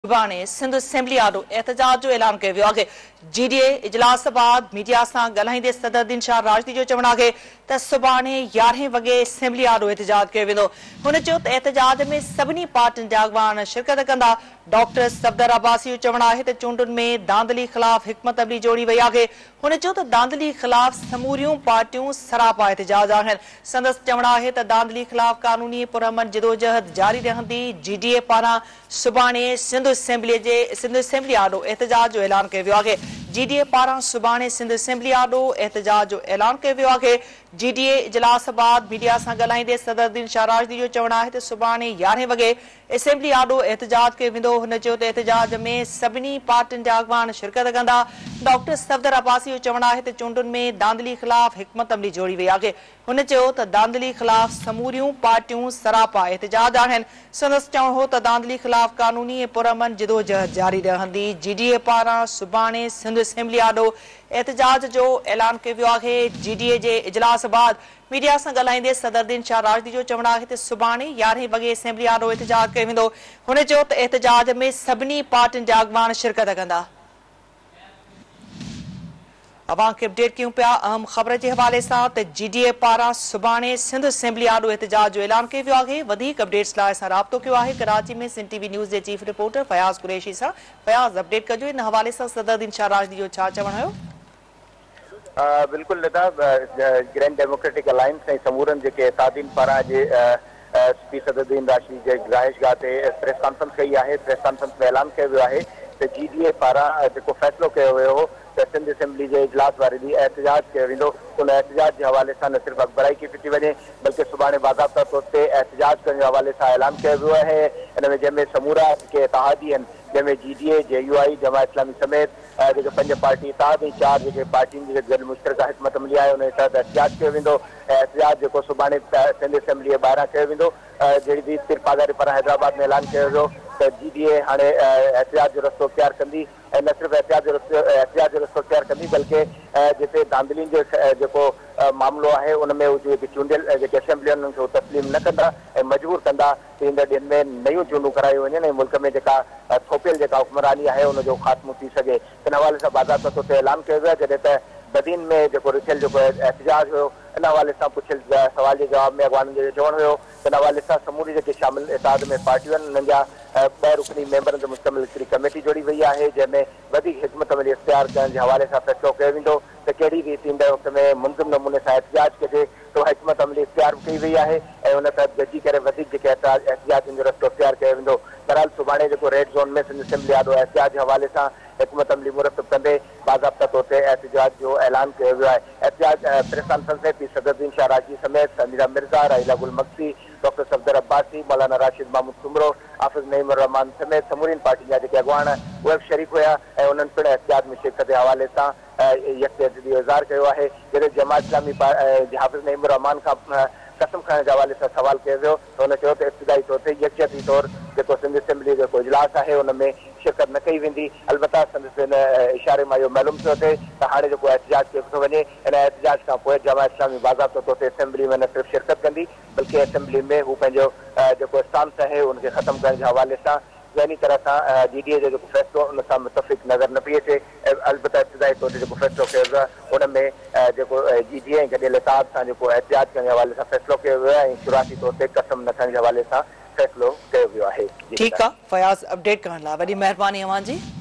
सुभाणे सिंध असेंबली आॾो एहतजाज जो ऐलान कयो वियो आहे। जीडीए इजलास बाद मीडिया सां ॻाल्हाईंदे सदरुद्दीन शाह राजदी जो चवणु आहे त सुभाणे 11 वॻे असेंबली आॾो एहतजाज कयो वेंदो। हुन चयो त एहतजाज में सभिनी पार्टियुनि जा अॻवान शिरकत कंदा। डॉक्टर सफदर अब्बासी जो चवणु आहे त चूंडुनि में धांधली ख़िलाफ़ हिकमत अमली जोड़ी वई आहे। हुन चयो त धांधली ख़िलाफ़ समूरियूं पार्टियूं सरापा एहतजाज आहिनि। संदसि चवणु आहे त धांधली ख़िलाफ़ कानूनी पुरअमन जिदोजहद जारी रहंदी। जीडीए पारां सुभाणे सिंध असेंबली आॾो एहतजाज जो ऐलान कयो वियो आहे। जीडीए पारां सुभाणे सिंध असेंबली आॾो एहतजाज जो ऐलान कयो वियो आहे। जीडीए इजलास बाद मीडिया सां ॻाल्हाईंदे सदरुद्दीन शाह राजदी जो चवणु आहे त सुभाणे 11 वॻे असेंबली आॾो एहतजाज कयो वेंदो। हुन चयो त एहतजाज में सभिनी पार्टियुनि जा अॻवान शिरकत कंदा। डॉक्टर सफदर अब्बासी जो चवणु आहे त चूंडुनि में धांधली ख़िलाफ़ हिकमत अमली जोड़ी वई आहे। हुन चयो त धांधली ख़िलाफ़ समूरियूं पार्टियूं सरापा एहतजाज आहिनि। संदसि चवणु हो त धांधली ख़िलाफ़ कानूनी पुरअमन जिदोजहद जारी रहंदी। जीडीए पारां सुभाणे सिंध असेंबली आॾो एहतजाज जो ऐलान कयो वियो आहे। जीडीए जे इजलास बाद मीडिया सां ॻाल्हाईंदे सदरुद्दीन शाह राजदी जो चवणु आहे त सुभाणे 11 वॻे असेंबली आॾो एहतजाज कयो वेंदो। हुन चयो त एहतजाज में सभिनी पार्टियुनि जा अॻवान शिरकत कंदा। अवां खे अपडेट कयूं पिया अहम ख़बर जे हवाले सां त जीडीए पारां सुभाणे सिंध असेंबली आॾो एहतजाज जो ऐलान कयो वियो आहे। वधीक अपडेट्स लाइ असां राब्तो कयो आहे कराची में सिंध टीवी न्यूज़ जे चीफ रिपोर्टर फयाज़ कुरैशी सां। फयाज़, अपडेट कजो इन हवाले सां सदरुद्दीन शाह राजदी जो छा चवणु हुयो? बिल्कुल लता ग्रैंड डेमोक्रेटिक अलायंस ऐं समूरनि जेके इत्तेहादीन पारां स्पी सदरुद्दीन राशिदी जे रिहाइशगाह ते प्रेस कॉन्फ्रेंस कई आहे। प्रेस कॉन्फ्रेंस में ऐलान कयो वियो आहे त जीडीए पारां जेको फ़ैसिलो कयो वियो हो त सिंध असेंबली जे इजलास वारे ॾींहुं एहतजाज कयो वेंदो। उन एहतजाज जे हवाले सां न सिर्फ़ु अखबाराई की फिटी वञे बल्कि सुभाणे बाज़ाब्ता तौर ते एहतजाज करण जे हवाले सां ऐलान कयो वियो आहे। इन में जंहिंमें समूरा जेके इत्तेहादी आहिनि जंहिंमें जीडीए जेयूआई जमा इस्लामी समेत जेके 5 पार्टी इत्तेहाद ऐं 4 जेके पार्टियुनि जे गॾु मुश्तरका हिकमत अमली आहे उन जे तहत एहतजाज कयो वेंदो। एहतजाज जेको सुभाणे सिंध असेंबली जे ॿाहिरां कयो वेंदो। जहिड़ी बि तिर पागारी पारां हैदराबाद में ऐलान कयो वियो त जीडीए हाणे एहतजाज जो रस्तो इख्तियार कंदी ऐं न सिर्फ़ु एहतजाज जो रस्तो इख्तियार कंदी बल्कि जिते धांधलियुनि जो जेको मामिलो आहे उन में जेके चूंडियल जेके असेंबली आहिनि उन्हनि खे तस्लीम न कंदा ऐं मजबूर कंदा त ईंदड़ ॾींहनि में नयूं चूंडूं करायूं वञनि ऐं मुल्क में जेका थोपियल जेका हुक्मरानी आहे उनजो ख़ात्मो थी सघे। इन हवाले सां बाज़ाब्ता तौर ते ऐलान कयो वियो आहे। जॾहिं त बदीन में जेको रिथियल जेको एहतजाज हुयो इन हवाले सां पुछियल सवाल जे जवाब में अॻवाननि जो चवणु हुयो त इन हवाले सां समूरी जेके शामिल इत्तेहाद में पार्टियूं आहिनि उन्हनि जा 2 रुकनी मेंबरनि ते मुश्तमिल हिकिड़ी कमेटी जोड़ी वई आहे जंहिंमें वधीक हिकमत अमली इख्तियार करण जे हवाले सां फ़ैसिलो कयो वेंदो त कहिड़ी रीति ईंदड़ वक़्त में मुंज़िम नमूने सां एहतजाज कजे तो हिकमत अमली इख्तियार कई वई आहे ऐं उन तहत गॾिजी करे वधीक जेके एहतजाजनि जो रस्तो इख्तियार कयो वेंदो। बहरहाल सुभाणे जेको रेड ज़ोन में सिंध असेंबली आॾो एहतजाज जे हवाले सां हिकमत अमली मुरतब कंदे बाज़ाब्ता तौर ते एहतजाज जो ऐलान कयो वियो आहे। एहतजाज प्रेस कॉन्फ्रेंस में पी सदरुद्दीन शाह राजदी समेत समीरा मिर्ज़ा, राहिला गुल मक्सी, डॉक्टर सफदर अब्बासी, मौलाना राशिद महमूद कुमरो, हाफ़िज़ नईम रहमान समेत समूरी पार्टियुनि जा जेके अॻवान उहे बि शरीक हुया ऐं उन्हनि पिणु एहतजाज में शिरकत जे हवाले सां यकजहती जो इज़हार कयो आहे। जॾहिं जमा इस्लामी हाफ़िज़ नईम रहमान खां कसम खणण जे हवाले सां सवाल कयो वियो त हुन चयो त इब्तिदाई तौर ते यकजहती तौर जेको सिंध असेंबली जेको इजलास आहे उन में शिरकत न कई वेंदी। अलबत्ता संदसि इन इशारे मां इहो मालूम थियो थिए त हाणे जेको एहतजाज कयो थो वञे इन एहतजाज खां पोइ जमा इस्लामी बाज़ाब्ता तौर ते असेंबली में न सिर्फ़ु शिरकत कंदी बल्कि असेंबली में हू पंहिंजो जेको स्टांस आहे उनखे ख़तमु करण जे हवाले सां ज़हनी तरह सां जीडीए जो जेको फ़ैसिलो उन सां मुतफ़िक़ नज़र न पई अचे। अलबत्ता इब्तिदाई तौर ते जेको फ़ैसिलो कयो वियो आहे उन में जेको जीडीए ऐं गॾियल इत्तेहाद सां जेको एहतजाज करण जे हवाले सां फ़ैसिलो कयो वियो आहे ऐं शुरूआती तौर ते कसम न खणण जे हवाले सां फ़ैसिलो कयो वियो आहे। ठीकु आहे फयाज़, अपडेट करण लाइ वॾी महिरबानी अव्हां जी।